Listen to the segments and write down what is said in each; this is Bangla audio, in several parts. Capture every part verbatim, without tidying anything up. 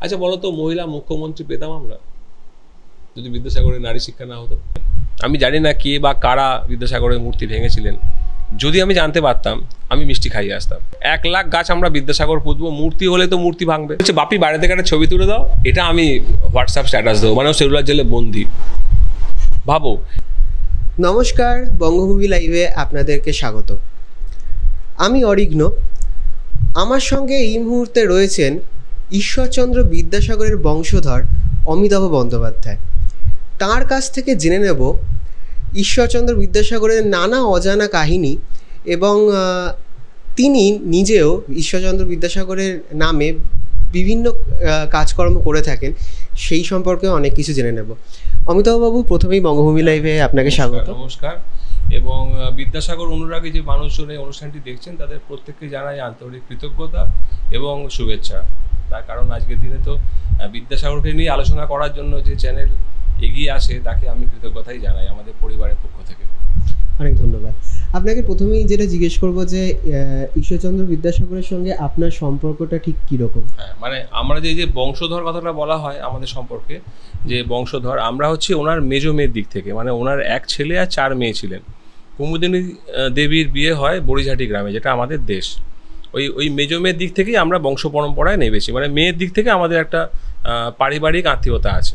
আচ্ছা বলো তো, মহিলা মুখ্যমন্ত্রী পেতাম আমরা যদি বিদ্যাসাগরের নারী শিক্ষা না হতো? আমি জানি না কে বা কারা বিদ্যাসাগরের মূর্তি ভেঙেছিলেন। যদি আমি জানতে পারতাম, আমি মিষ্টি খাইয়ে আসতাম। এক লাখ গাছ আমরা বিদ্যাসাগর পুঁতবো, মূর্তি হলে তো মূর্তি ভাঙবে। হচ্ছে বাপি বাইরে থেকে একটা ছবি তুলে দাও, এটা আমি হোয়াটসঅ্যাপ স্ট্যাটাস দেবো, মানে সেলুলার জেলে বন্দি। ভাবো। নমস্কার, বঙ্গভূমি লাইভে আপনাদেরকে স্বাগত। আমি অরিঘ্ন। আমার সঙ্গে এই মুহূর্তে রয়েছেন ঈশ্বরচন্দ্র বিদ্যাসাগরের বংশধর অমিতাভ বন্দ্যোপাধ্যায়। তাঁর কাছ থেকে জেনে নেব ঈশ্বরচন্দ্র বিদ্যাসাগরের নানা অজানা কাহিনী এবং তিনি নিজেও ঈশ্বরচন্দ্র বিদ্যাসাগরের নামে বিভিন্ন কাজকর্ম করে থাকেন, সেই সম্পর্কে অনেক কিছু জেনে নেব। অমিতাভবাবু, প্রথমেই বঙ্গভূমি লাইভে আপনাকে স্বাগত। নমস্কার। এবং বিদ্যাসাগর অনুরাগী যে মানুষজন এই অনুষ্ঠানটি দেখছেন, তাদের প্রত্যেককে জানাই আন্তরিক কৃতজ্ঞতা এবং শুভেচ্ছা। তার কারণ আজকের দিনে তো বিদ্যাসাগরকে নিয়ে আলোচনা করার জন্য যে চ্যানেল এগিয়ে আসে, তাকে আমি কৃতজ্ঞতাই জানাই আমাদের পরিবারের পক্ষ থেকে। অনেক ধন্যবাদ। আপনাকে প্রথমেই যেটা জিজ্ঞেস করব যে ঈশ্বরচন্দ্র বিদ্যাসাগরের সঙ্গে আপনার সম্পর্কটা ঠিক কীরকম? হ্যাঁ, মানে আমরা যে যে বংশধর কথাটা বলা হয় আমাদের সম্পর্কে, যে বংশধর, আমরা হচ্ছে ওনার মেজ মেয়ের দিক থেকে, মানে ওনার এক ছেলে আর চার মেয়ে ছিলেন। কুমুদিনী দেবীর বিয়ে হয় বড়িঝাটি গ্রামে, যেটা আমাদের দেশ। ওই ওই মেজ মেয়ের দিক থেকেই আমরা বংশ পরম্পরায় নেমেছি, মানে মেয়ের দিক থেকে আমাদের একটা পারিবারিক আত্মীয়তা আছে।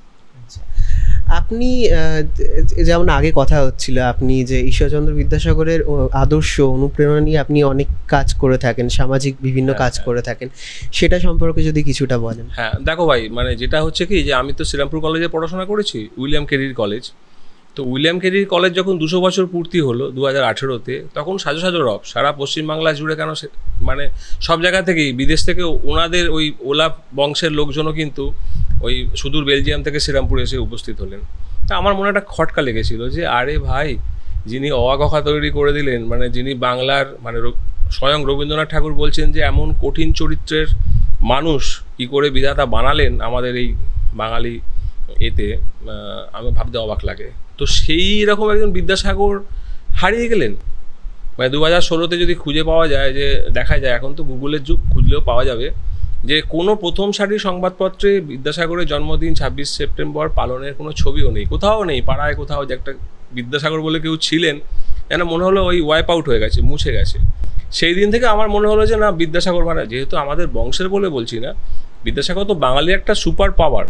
আপনি যেমন আগে কথা হচ্ছিল, আপনি যে ঈশ্বরচন্দ্র বিদ্যাসাগরের আদর্শ অনুপ্রেরণা নিয়ে আপনি অনেক কাজ করে থাকেন, সামাজিক বিভিন্ন কাজ করে থাকেন, সেটা সম্পর্কে যদি কিছুটা বলেন। হ্যাঁ দেখো ভাই, মানে যেটা হচ্ছে কি, যে আমি তো শ্রীরামপুর কলেজে পড়াশোনা করেছি, উইলিয়াম কেরির কলেজ। তো উইলিয়াম কেরির কলেজ যখন দুশো বছর পূর্তি হলো দু হাজার আঠেরোতে, তখন সাজো সাজো রব সারা পশ্চিমবাংলা জুড়ে, কেন মানে সব জায়গা থেকেই, বিদেশ থেকে ওনাদের ওই ওলা বংশের লোকজনও কিন্তু ওই সুদূর বেলজিয়াম থেকে শ্রীরামপুর এসে উপস্থিত হলেন। তা আমার মনে একটা খটকা লেগেছিল যে আরে ভাই, যিনি অ ক খ তৈরি করে দিলেন, মানে যিনি বাংলার, মানে স্বয়ং রবীন্দ্রনাথ ঠাকুর বলছেন যে এমন কঠিন চরিত্রের মানুষ কী করে বিধাতা বানালেন আমাদের এই বাঙালি এতে, আমি ভাবতে অবাক লাগে। তো সেই রকম একজন বিদ্যাসাগর হারিয়ে গেলেন। মানে দু হাজার ষোলোতে যদি খুঁজে পাওয়া যায়, যে দেখা যায়, এখন তো গুগলের যুগ, খুঁজলেও পাওয়া যাবে, যে কোনো প্রথম সারির সংবাদপত্রে বিদ্যাসাগরের জন্মদিন ছাব্বিশ সেপ্টেম্বর পালনের কোনো ছবিও নেই, কোথাও নেই। পাড়ায় কোথাও যে একটা বিদ্যাসাগর বলে কেউ ছিলেন, যেন মনে হলো ওই ওয়াইপ আউট হয়ে গেছে, মুছে গেছে। সেই দিন থেকে আমার মনে হলো যে না, বিদ্যাসাগর মানে, যেহেতু আমাদের বংশের বলে বলছি না, বিদ্যাসাগর তো বাঙালির একটা সুপার পাওয়ার।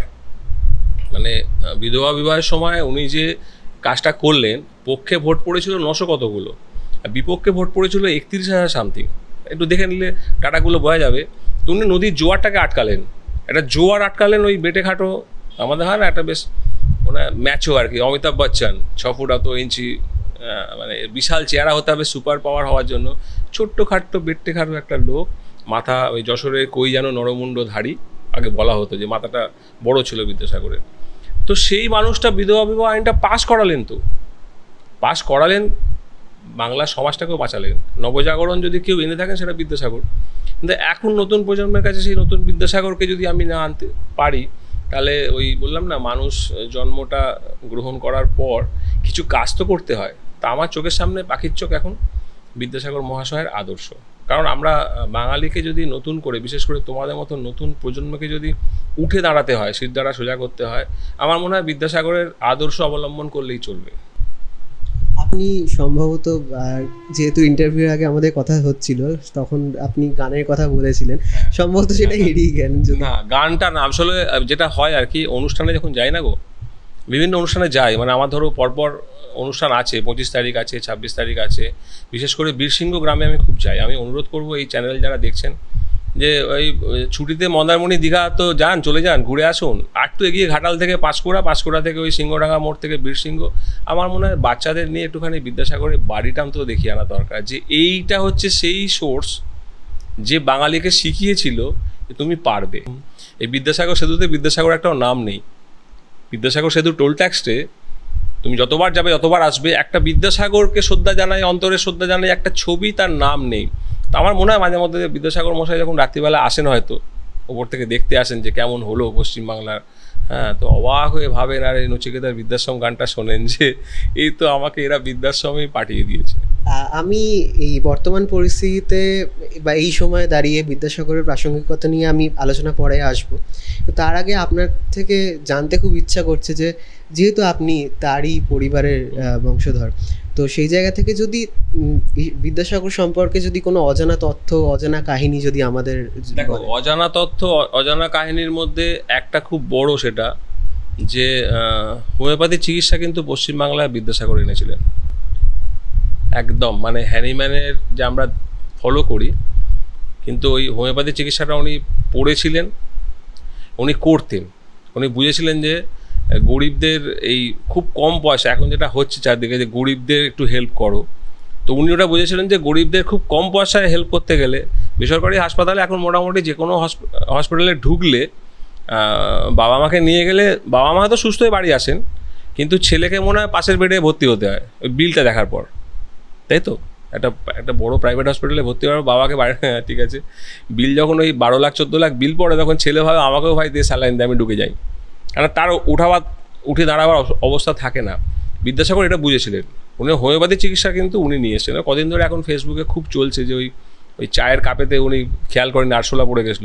মানে বিধবা বিবাহের সময় উনি যে কাজটা করলেন, পক্ষে ভোট পড়েছিল নশো কতগুলো, আর বিপক্ষে ভোট পড়েছিল একত্রিশ হাজার সামথিং। একটু দেখে নিলে ডাটাগুলো বোঝা যাবে। তো উনি নদীর জোয়ারটাকে আটকালেন, একটা জোয়ার আটকালেন ওই বেটে খাটো, আমাদের হয় না একটা বেশ ওনার ম্যাচও আর কি, অমিতাভ বচ্চন, ছ ফুট অত ইঞ্চি, মানে বিশাল চেহারা হতে হবে সুপার পাওয়ার হওয়ার জন্য। ছোট্ট খাট্টো বেটে খাটো একটা লোক, মাথা ওই যশোরের কই যেন নরমুণ্ডধারী, আগে বলা হতো যে মাথাটা বড় ছিল বিদ্যাসাগরের। তো সেই মানুষটা বিধবা বিবাহ আইনটা পাশ করালেন, তো পাশ করালেন, বাংলা সমাজটাকেও বাঁচালেন। নবজাগরণ যদি কেউ এনে থাকেন, সেটা বিদ্যাসাগর। কিন্তু এখন নতুন প্রজন্মের কাছে সেই নতুন বিদ্যাসাগরকে যদি আমি না আনতে পারি, তাহলে ওই বললাম না, মানুষ জন্মটা গ্রহণ করার পর কিছু কাজ তো করতে হয়। তা আমার চোখের সামনে পাখির চোখ এখন বিদ্যাসাগর মহাশয়ের আদর্শ। কারণ আমরা বাঙালিকে যদি নতুন করে, বিশেষ করে তোমাদের মতো নতুন প্রজন্মকে যদি উঠে দাঁড়াতে হয়, সিট দ্বারা সোজা করতে হয়, আমার মনে হয় বিদ্যাসাগরের আদর্শ অবলম্বন করলেই চলবে। আপনি সম্ভবত, যেহেতু ইন্টারভিউর আগে আমাদের কথা হচ্ছিল, তখন আপনি গানের কথা বলেছিলেন, সম্ভবত সেটা এড়িয়ে গেলেন। না, গানটা না, আসলে যেটা হয় আর কি, অনুষ্ঠানে যখন যাই না গো, বিভিন্ন অনুষ্ঠানে যাই, মানে আমার ধরো পরপর অনুষ্ঠান আছে, পঁচিশ তারিখ আছে, ছাব্বিশ তারিখ আছে, বিশেষ করে বীরসিংহ গ্রামে আমি খুব যাই। আমি অনুরোধ করব এই চ্যানেল যারা দেখছেন, যে ওই ছুটিতে মন্দারমণি দীঘা তো যান, চলে যান, ঘুরে আসুন। আর একটু এগিয়ে ঘাটাল থেকে পাঁশকুড়া, পাঁশকুড়া থেকে ওই সিংহডাঙ্গা মোড় থেকে বীরসিংহ, আমার মনে হয় বাচ্চাদের নিয়ে একটুখানি বিদ্যাসাগরের বাড়িটা অন্তত দেখিয়ে আনা দরকার, যে এইটা হচ্ছে সেই সোর্স যে বাঙালিকে শিখিয়েছিল যে তুমি পারবে। এই বিদ্যাসাগর সেতুতে বিদ্যাসাগর একটাও নাম নেই। বিদ্যাসাগর সেতু টোল ট্যাক্সে তুমি যতবার যাবে, যতবার আসবে, একটা বিদ্যাসাগরকে শ্রদ্ধা জানাই, অন্তরে শ্রদ্ধা জানাই, একটা ছবি, তার নাম নেই। তো আমার মনে হয় মাঝে মধ্যে বিদ্যাসাগর মশাই যখন রাত্রিবেলা আসেন, হয়তো ওপর থেকে দেখতে আসেন যে কেমন হলো পশ্চিমবাংলার, হ্যাঁ, তো অবাক হয়ে ভাবেন, আর এই নচিকেতার বৃদ্ধাশ্রম গানটা শোনেন, যে এই তো আমাকে এরা বৃদ্ধাশ্রমেই পাঠিয়ে দিয়েছে। আমি এই বর্তমান পরিস্থিতিতে বা এই সময়ে দাঁড়িয়ে বিদ্যাসাগরের প্রাসঙ্গিকতা নিয়ে আমি আলোচনা পরে আসবো। তো তার আগে আপনার থেকে জানতে খুব ইচ্ছা করছে যে যেহেতু আপনি তারই পরিবারের বংশধর, তো সেই জায়গা থেকে যদি বিদ্যাসাগর সম্পর্কে যদি কোনো অজানা তথ্য, অজানা কাহিনী যদি আমাদের। দেখো, অজানা তথ্য, অজানা কাহিনীর মধ্যে একটা খুব বড়, সেটা যে হোমিওপ্যাথি চিকিৎসা কিন্তু পশ্চিমবাংলায় বিদ্যাসাগর এনেছিলেন একদম। মানে হ্যানিম্যানের যে আমরা ফলো করি, কিন্তু ওই হোমিওপ্যাথি চিকিৎসাটা উনি পড়েছিলেন, উনি করতেন। উনি বুঝেছিলেন যে গরিবদের এই খুব কম পয়সা, এখন যেটা হচ্ছে চারদিকে যে গরিবদের একটু হেল্প করো, তো উনি ওটা বুঝেছিলেন যে গরিবদের খুব কম পয়সায় হেল্প করতে গেলে বেসরকারি হাসপাতালে এখন মোটামুটি যে কোনো হসপিটালে ঢুকলে বাবা মাকে নিয়ে গেলে বাবা মা তো সুস্থ হয়ে বাড়ি আসেন, কিন্তু ছেলেকে মনে হয় পাশের বেডে ভর্তি হতে হয় ওই বিলটা দেখার পর, তাই তো? একটা একটা বড়ো প্রাইভেট হসপিটালে ভর্তি হওয়ার বাবাকে বাড়ি, হ্যাঁ ঠিক আছে, বিল যখন ওই বারো লাখ চোদ্দো লাখ বিল পড়ে, তখন ছেলে ভাবে আমাকেও ভাই দিয়ে স্যালাইন দিয়ে আমি ঢুকে যাই, কারণ তার উঠাবার উঠে দাঁড়াবার অবস্থা থাকে না। বিদ্যাসাগর এটা বুঝেছিলেন। উনি হোমিওপ্যাথি চিকিৎসা কিন্তু উনি নিয়ে এসেছেন। কদিন ধরে এখন ফেসবুকে খুব চলছে যে ওই ওই চায়ের কাপেতে উনি খেয়াল করেন আরশোলা পড়ে গেছিলো,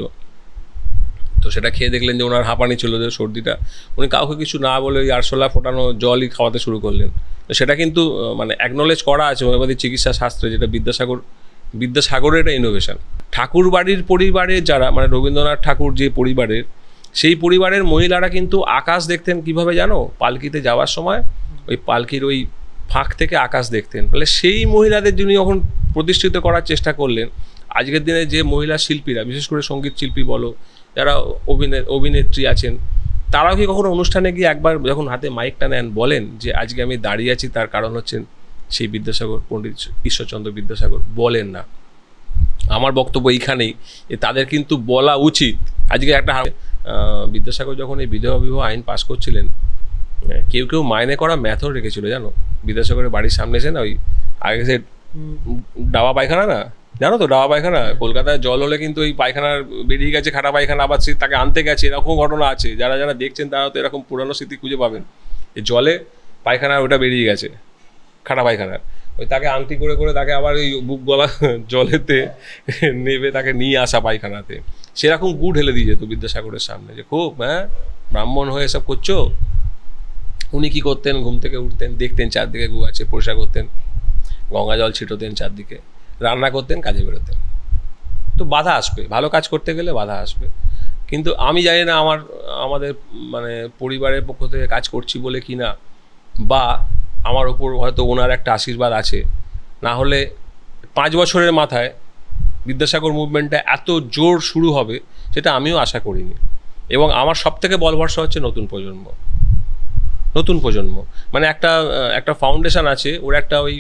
তো সেটা খেয়ে দেখলেন যে ওনার হাঁপানি ছিল, যে সর্দিটা, উনি কাউকে কিছু না বলে ওই আরশোলা ফোটানো জলই খাওয়াতে শুরু করলেন। তো সেটা কিন্তু মানে অ্যাকনোলেজ করা আছে হোমিওপ্যাথি চিকিৎসা শাস্ত্রে, যেটা বিদ্যাসাগর বিদ্যাসাগরের এটা ইনোভেশন। ঠাকুর বাড়ির পরিবারে যারা, মানে রবীন্দ্রনাথ ঠাকুর যে পরিবারের, সেই পরিবারের মহিলারা কিন্তু আকাশ দেখতেন কিভাবে জানো? পালকিতে যাওয়ার সময় ওই পালকির ওই ফাঁক থেকে আকাশ দেখতেন। তাহলে সেই মহিলাদের যিনি যখন প্রতিষ্ঠিত করার চেষ্টা করলেন, আজকের দিনে যে মহিলা শিল্পীরা, বিশেষ করে সঙ্গীত শিল্পী বলো, যারা অভিনে অভিনেত্রী আছেন, তারাও কি কখনো অনুষ্ঠানে গিয়ে একবার যখন হাতে মাইকটা নেন বলেন যে আজকে আমি দাঁড়িয়ে আছি তার কারণ হচ্ছেন সেই বিদ্যাসাগর, পণ্ডিত ঈশ্বরচন্দ্র বিদ্যাসাগর? বলেন না। আমার বক্তব্য এইখানেই যে তাদের কিন্তু বলা উচিত। আজকে একটা বিদ্যাসাগর যখন এই বিধবা বিবাহ আইন পাস করছিলেন, কেউ কেউ মাইনে করা ম্যাথও রেখেছিল জানো। বিদ্যাসাগরের বাড়ির সামনে এসে না ওই আগে সে ডাবা পায়খানা না, জানো তো ডাবা পায়খানা, কলকাতায় জল হলে কিন্তু ওই পায়খানার বেরিয়ে গেছে খাটা পায়খানা, আবার সে তাকে আনতে গেছে, এরকম ঘটনা আছে। যারা যারা দেখছেন তারা তো এরকম পুরানো স্মৃতি খুঁজে পাবেন। এই জলে পায়খানার ওটা বেরিয়ে গেছে খাটা পায়খানার, ওই তাকে আংটি করে করে তাকে আবার ওই বুক গলা জলেতে নেবে তাকে নিয়ে আসা পায়খানাতে, সেরকম গু ঢেলে দিয়ে যেত বিদ্যাসাগরের সামনে যে খুব হ্যাঁ ব্রাহ্মণ হয়ে সব করছো। উনি কী করতেন? ঘুম থেকে উঠতেন, দেখতেন চারদিকে গু আছে, পরিষ্কার করতেন, গঙ্গা জল ছিটোতেন চারদিকে, রান্না করতেন, কাজে বেরোতেন। তো বাধা আসবে, ভালো কাজ করতে গেলে বাধা আসবে। কিন্তু আমি জানি না আমার আমাদের মানে পরিবারের পক্ষ থেকে কাজ করছি বলে কি না, বা আমার ওপর হয়তো ওনার একটা আশীর্বাদ আছে, না হলে পাঁচ বছরের মাথায় বিদ্যাসাগর মুভমেন্টটা এত জোর শুরু হবে সেটা আমিও আশা করিনি। এবং আমার সবথেকে বল ভরসা হচ্ছে নতুন প্রজন্ম। নতুন প্রজন্ম মানে একটা একটা ফাউন্ডেশন আছে, ওরা একটা ওই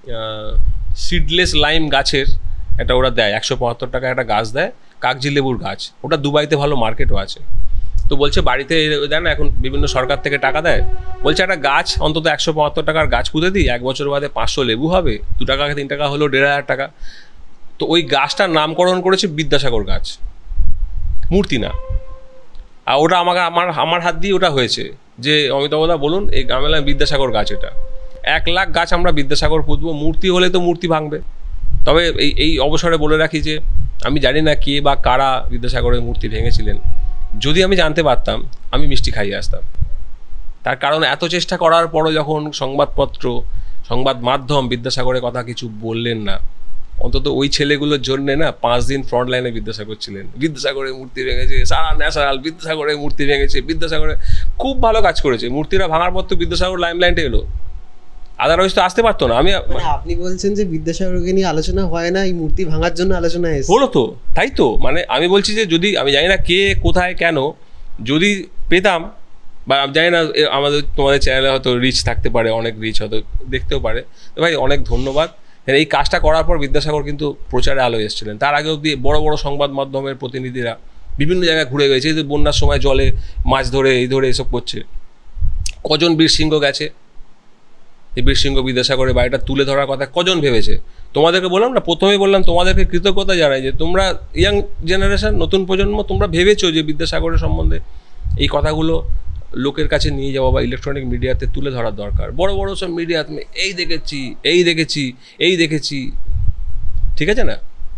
সিডলেস লাইম গাছের একটা ওরা দেয়, একশো পঁচাত্তর টাকা একটা গাছ দেয়, কাগজি লেবুর গাছ। ওটা দুবাইতে ভালো মার্কেটও আছে। তো বলছে বাড়িতে দেয় না, এখন বিভিন্ন সরকার থেকে টাকা দেয়, বলছে একটা গাছ অন্তত একশো পঁচাত্তর টাকার গাছ পুঁতে দিই, এক বছর বাদে পাঁচশো লেবু হবে, দু টাকা তিন টাকা হলেও দেড় হাজার টাকা। তো ওই গাছটার নামকরণ করেছে বিদ্যাসাগর গাছ, মূর্তি না। আর ওটা আমাকে আমার আমার হাত দিয়ে ওটা হয়েছে যে অমিতাভদা বলুন এই গামেলা বিদ্যাসাগর গাছ, এটা এক লাখ গাছ আমরা বিদ্যাসাগর পুঁতবো। মূর্তি হলে তো মূর্তি ভাঙবে। তবে এই এই অবসরে বলে রাখি যে আমি জানি না কে বা কারা বিদ্যাসাগরের মূর্তি ভেঙেছিলেন। যদি আমি জানতে পারতাম আমি মিষ্টি খাইয়ে আসতাম। তার কারণ এত চেষ্টা করার পরও যখন সংবাদপত্র, সংবাদ মাধ্যম বিদ্যাসাগরের কথা কিছু বললেন না, অন্তত ওই ছেলেগুলোর জন্যে না পাঁচ দিন ফ্রন্ট লাইনে বিদ্যাসাগর ছিলেন। বিদ্যাসাগরের মূর্তি ভেঙেছে, সারা ন্যাশনাল বিদ্যাসাগরের মূর্তি ভেঙেছে, বিদ্যাসাগরের খুব ভালো কাজ করেছে। মূর্তিরা ভাঙার পর তো বিদ্যাসাগর লাইমলাইটে এলো, আদারওয়াইজ তো আসতে পারতো না। আমি আপনি বলছেন যে বিদ্যাসাগরকে নিয়ে আলোচনা হয় না, এই মূর্তি ভাঙার জন্য আলোচনা এসেছে। হলো তো, তাই তো। মানে আমি বলছি যে যদি আমি জানি না কে কোথায় কেন, যদি পেতাম, বা আমি জানি না আমাদের তোমাদের চ্যানেলে হয়তো রিচ থাকতে পারে, অনেক রিচ হয়তো দেখতেও পারে, তো ভাই অনেক ধন্যবাদ। এই কাজটা করার পর বিদ্যাসাগর কিন্তু প্রচারে আলো এসেছিলেন। তার আগে অব্দি বড় বড় সংবাদ মাধ্যমের প্রতিনিধিরা বিভিন্ন জায়গায় ঘুরে গেছে, যে বন্যার সময় জলে মাছ ধরে এই ধরে এসব করছে। কজন বীরসিংহ গেছে, এই বীরসিংহ বিদ্যাসাগরের বাড়িটা তুলে ধরার কথা কজন ভেবেছে? তোমাদেরকে বললাম না, প্রথমেই বললাম তোমাদেরকে কৃতজ্ঞতা জানাই যে তোমরা ইয়াং জেনারেশন, নতুন প্রজন্ম, তোমরা ভেবেছো যে বিদ্যাসাগরের সম্বন্ধে এই কথাগুলো লোকের কাছে নিয়ে যাওয়া বা ইলেকট্রনিক মিডিয়াতে তুলে ধরার দরকার। বড় বড় সব মিডিয়া তুমি এই দেখেছি এই দেখেছি এই দেখেছি, ঠিক আছে না,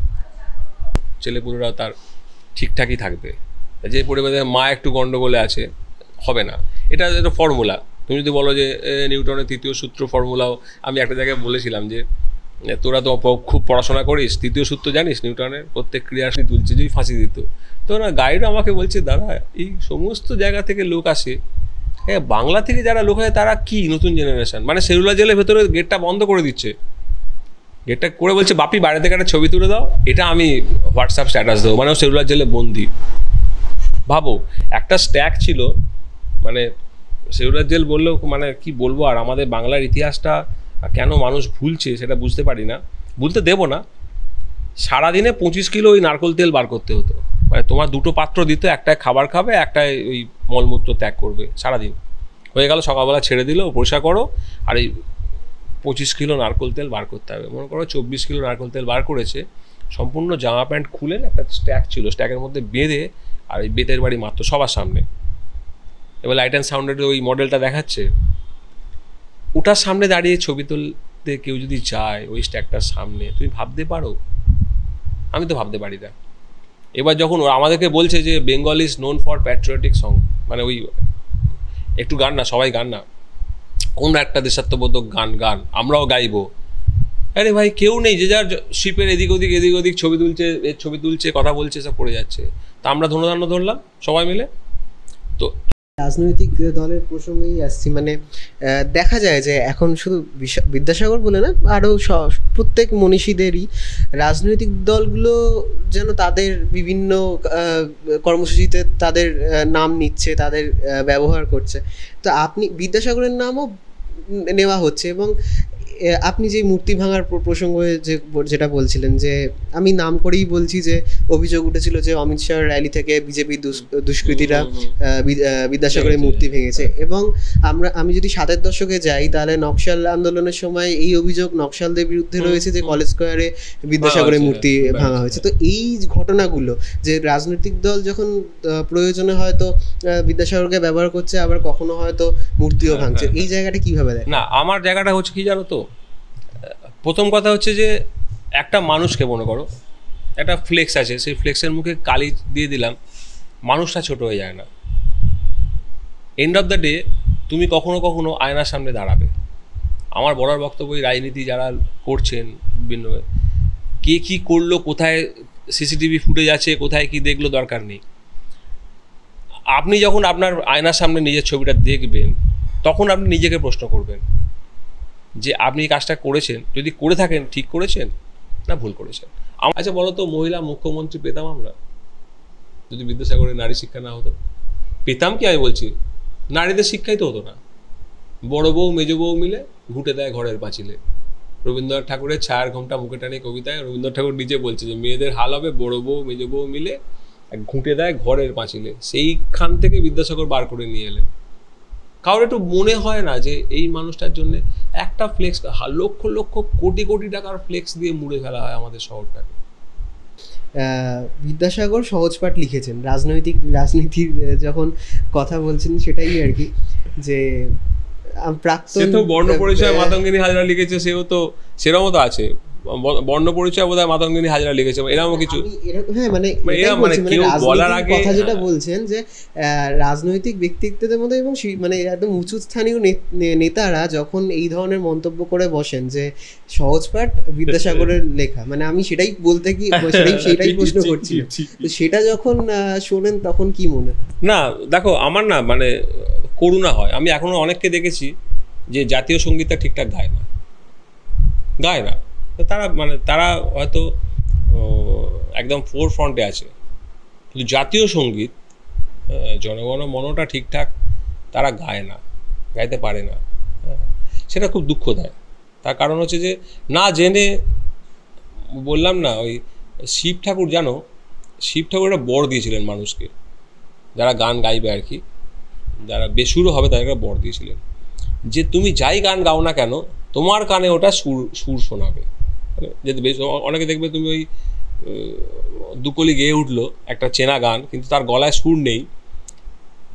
ছেলেপুলেরা তার ঠিকঠাকই থাকবে। যে পরিবারে মা একটু গণ্ডগোলে আছে হবে না, এটা একটা ফর্মুলা। তুমি যদি বলো যে নিউটনের তৃতীয় সূত্র ফর্মুলাও, আমি একটা জায়গায় বলেছিলাম যে তোরা তো খুব পড়াশোনা করিস, তৃতীয় সূত্র জানিস নিউটনের, প্রত্যেক ক্রিয়াশীল তুলছে যদি ফাঁসি দিত। তো না, গাইড আমাকে বলছে দাদা এই সমস্ত জায়গা থেকে লোক আসে, হ্যাঁ বাংলা থেকে যারা লোক হয় তারা কি নতুন জেনারেশন, মানে সেলুলার জেলের ভেতরে গেটটা বন্ধ করে দিচ্ছে, গেটটা করে বলছে বাপি বাইরে থেকে একটা ছবি তুলে দাও, এটা আমি হোয়াটসঅ্যাপ স্ট্যাটাস দেবো, মানে সেলুলার জেলে বন্দি। ভাবো একটা স্ট্যাক ছিল, মানে সেলুলার জেল বললেও মানে কি বলবো, আর আমাদের বাংলার ইতিহাসটা কেন মানুষ ভুলছে সেটা বুঝতে পারি না, ভুলতে দেবো না। সারাদিনে পঁচিশ কিলো ওই নারকোল তেল বার করতে হতো, মানে তোমার দুটো পাত্র দিত, একটায় খাবার খাবে, একটায় ওই মলমূত্র ত্যাগ করবে, সারাদিন হয়ে গেল, সকালবেলা ছেড়ে দিল পরিষ্কার করো, আর এই পঁচিশ কিলো নারকোল তেল বার করতে হবে। মনে করো চব্বিশ কিলো নারকোল তেল বার করেছে, সম্পূর্ণ জামা প্যান্ট খুলে একটা স্ট্যাক ছিল, স্ট্যাকের মধ্যে বেঁধে আর এই বেতের বাড়ি মারতো সবার সামনে। এবার লাইট অ্যান্ড সাউন্ডের ওই মডেলটা দেখাচ্ছে, ওটার সামনে দাঁড়িয়ে ছবি তুলতে কেউ যদি যায় ওই স্ট্যাকটার সামনে, তুমি ভাবতে পারো? আমি তো ভাবতে পারি না। এবার যখন আমাদেরকে বলছে যে Bengal is known for patriotic song, মানে ওই একটু গান না, সবাই গান না, কোন একটা দেশাত্মবোধক গান গান আমরাও গাইবো, আরে ভাই কেউ নেই, যে যার শিপের এদিক ওদিক এদিক ওদিক ছবি তুলছে, এর ছবি তুলছে, কথা বলছে, সব পড়ে যাচ্ছে। তা আমরা ধনুধান্য ধরলাম সবাই মিলে। তো রাজনৈতিক দলের প্রসঙ্গেই আসছি, মানে দেখা যায় যে এখন শুধু বিদ্যাসাগর বলে না, আরও প্রত্যেক মনীষীদেরই রাজনৈতিক দলগুলো যেন তাদের বিভিন্ন কর্মসূচিতে তাদের নাম নিচ্ছে, তাদের ব্যবহার করছে। তো আপনি বিদ্যাসাগরের নামও নেওয়া হচ্ছে, এবং আপনি যে মূর্তি ভাঙার প্রসঙ্গ যে যেটা বলছিলেন, যে আমি নাম করেই বলছি যে অভিযোগ উঠেছিল যে অমিত শাহর র্যালি থেকে বিজেপি দুষ্কৃতীরা বিদ্যাসাগরের মূর্তি ভেঙেছে, এবং আমরা আমি যদি সাতের দশকে যাই তাহলে নকশাল আন্দোলনের সময় এই অভিযোগ নকশালদের বিরুদ্ধে রয়েছে যে কলেজ স্কোয়ারে বিদ্যাসাগরের মূর্তি ভাঙা হয়েছে। তো এই ঘটনাগুলো যে রাজনৈতিক দল যখন প্রয়োজনে হয়তো বিদ্যাসাগরকে ব্যবহার করছে, আবার কখনো হয়তো মূর্তিও ভাঙছে, এই জায়গাটা কিভাবে দেয়? না, আমার জায়গাটা হচ্ছে কি জানো তো, প্রথম কথা হচ্ছে যে একটা মানুষকে মনে করো একটা ফ্লেক্স আছে, সেই ফ্লেক্সের মুখে কালি দিয়ে দিলাম, মানুষটা ছোট হয়ে যায় না। এন্ড অফ দ্য ডে তুমি কখনো কখনো আয়নার সামনে দাঁড়াবে। আমার বলার বক্তব্য, রাজনীতি যারা করছেন বিভিন্ন, কে কী করলো, কোথায় সিসিটিভি ফুটেজ আছে, কোথায় কি দেখলো দরকার নেই। আপনি যখন আপনার আয়নার সামনে নিজের ছবিটা দেখবেন তখন আপনি নিজেকে প্রশ্ন করবেন যে আপনি এই কাজটা করেছেন, যদি করে থাকেন ঠিক করেছেন না ভুল করেছেন। আচ্ছা বলো তো, মহিলা মুখ্যমন্ত্রী পেতাম আমরা যদি বিদ্যাসাগরের নারী শিক্ষা না হতো? পেতাম কি? আমি বলছি নারীদের শিক্ষাই তো হতো না। বড় বউ মেজ বউ মিলে ঘুঁটে দেয় ঘরের পাঁচিলে। রবীন্দ্রনাথ ঠাকুরের ছায়ার ঘোমটা মুখে টানে কবিতায় রবীন্দ্রনাথ ঠাকুর নিজে বলছে যে মেয়েদের হাল হবে বড় বউ মেজ বউ মিলে ঘুঁটে দেয় ঘরের পাঁচিলে। সেইখান থেকে বিদ্যাসাগর বার করে নিয়ে এলেন। কারোর একটু মনে হয় না যে এই মানুষটার জন্য একটা ফ্লেক্স, লক্ষ লক্ষ কোটি কোটি টাকার ফ্লেক্স দিয়ে মুড়ে ফেলা হয় আমাদের শহরটাকে। বিদ্যাসাগর সহজপাঠ লিখেছেন, রাজনৈতিক রাজনীতির যখন কথা বলছেন সেটাই আর কি, যে প্রাক্তন তো বর্ণ পরিচয় মাতঙ্গিনী হাজরা লিখেছে, সেও তো সেরকমও তো আছে। বর্ণ পরিচয় বোধহয় মাতঙ্গিনী হাজরা লিখেছে, এরকম কিছু। হ্যাঁ, মানে বলার আগে কথা যেটা বলছেন যে রাজনৈতিক ব্যক্তিত্বদের মধ্যে এবং মানে একদম উঁচু স্থানীয় নেতারা যখন এই ধরনের মন্তব্য করে বসেন যে সহজপাঠ বিদ্যাসাগরের লেখা, মানে আমি সেটাই বলতে কি সেটাই সেটাই প্রশ্ন করছি, তো সেটা যখন শোনেন তখন কি মনে হয়? না দেখো, আমার না মানে করুণা হয়। আমি এখনো অনেককে দেখেছি যে জাতীয় সঙ্গীতটা ঠিকঠাক গায় না, গায় না তারা, মানে তারা হয়তো একদম ফোর ফ্রন্টে আছে, কিন্তু জাতীয় সঙ্গীত জনগণ মনটা ঠিকঠাক তারা গায় না, গাইতে পারে না। সেটা খুব দুঃখ দেয়। তার কারণ হচ্ছে যে না জেনে, বললাম না ওই শিব ঠাকুর, জানো শিব ঠাকুর একটা বর দিয়েছিলেন মানুষকে, যারা গান গাইবে আর কি, যারা বেসুরও হবে তাদেরকে বর দিয়েছিলেন যে তুমি যাই গান গাও না কেন তোমার কানে ওটা সুর সুর শোনাবে। যদি বেশ অনেকে দেখবে তুমি ওই দুকলি গেয়ে উঠলো একটা চেনা গান, কিন্তু তার গলায় সুর নেই,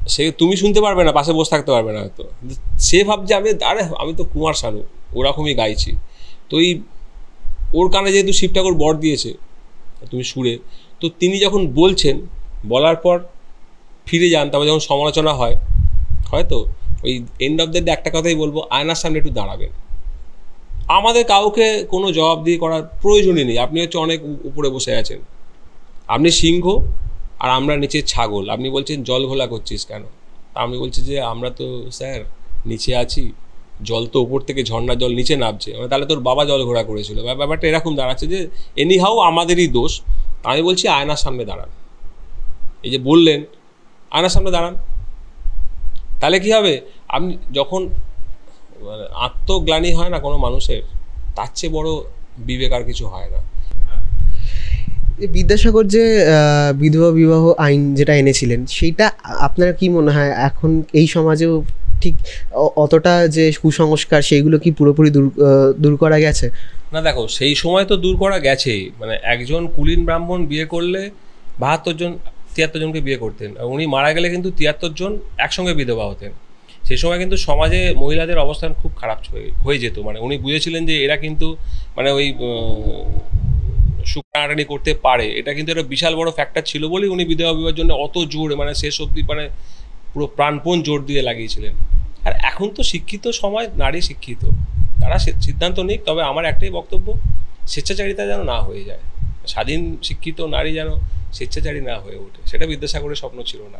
সে তুমি শুনতে পারবে না, পাশে বসে থাকতে পারবে না হয়তো, সে ভাবছে আমি আরে আমি তো কুমার শানু ওরকমই গাইছি। তো এই ওর কানে যেহেতু শিব ঠাকুর বর দিয়েছে তুমি সুরে, তো তিনি যখন বলছেন, বলার পর ফিরে যান, তারপর যখন সমালোচনা হয় হয়তো ওই এন্ড অফ দ্য ডে একটা কথাই বলবো, আয়নার সামনে একটু দাঁড়াবেন। আমাদের কাউকে কোনো জবাবদিহি করার প্রয়োজনই নেই। আপনি হচ্ছে অনেক উপরে বসে আছেন, আপনি সিংহ আর আমরা নিচে ছাগল। আপনি বলছেন জল ঘোলা করছিস কেন? তা আমি বলছি যে আমরা তো স্যার নিচে আছি, জল তো ওপর থেকে ঝর্ণার জল নিচে নামছে, মানে তাহলে তোর বাবা জল ঘোলা করেছিল। ব্যাপারটা এরকম দাঁড়াচ্ছে যে এনি হাউ আমাদেরই দোষ। আমি বলছি আয়নার সামনে দাঁড়ান, এই যে বললেন আয়নার সামনে দাঁড়ান, তাহলে কি হবে? আপনি যখন মানে আত্মগ্লানি হয় না কোনো মানুষের, তার চেয়ে বড় বিবেক আর কিছু হয় না। বিদ্যাসাগর যে বিধবা বিবাহ আইন যেটা এনেছিলেন, সেইটা আপনার কি মনে হয় এখন এই সমাজেও ঠিক অতটা যে কুসংস্কার সেইগুলো কি পুরোপুরি দূর দূর করা গেছে? না দেখো, সেই সময় তো দূর করা গেছেই। মানে একজন কুলীন ব্রাহ্মণ বিয়ে করলে বাহাত্তর জন তিয়াত্তর জনকে বিয়ে করতেন, আর উনি মারা গেলে কিন্তু তিয়াত্তর জন একসঙ্গে বিধবা হতেন। সেই সময় কিন্তু সমাজে মহিলাদের অবস্থান খুব খারাপ হয়ে যেত। মানে উনি বুঝেছিলেন যে এরা কিন্তু মানে ওই সুখ টানাটানি করতে পারে, এটা কিন্তু একটা বিশাল বড় ফ্যাক্টর ছিল বলেই উনি বিধবা বিবাহের জন্য অত জোর, মানে শেষ অবধি মানে পুরো প্রাণপণ জোর দিয়ে লাগিয়েছিলেন। আর এখন তো শিক্ষিত সমাজ, নারী শিক্ষিত, তারা সিদ্ধান্ত নিক। তবে আমার একটাই বক্তব্য, স্বেচ্ছাচারিতা যেন না হয়ে যায়। স্বাধীন শিক্ষিত নারী যেন স্বেচ্ছাচারী না হয়ে ওঠে, সেটা বিদ্যাসাগরের স্বপ্ন ছিল না।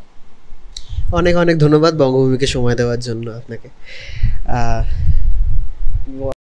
অনেক অনেক ধন্যবাদ বঙ্গভূমিকে সময় দেওয়ার জন্য আপনাকে।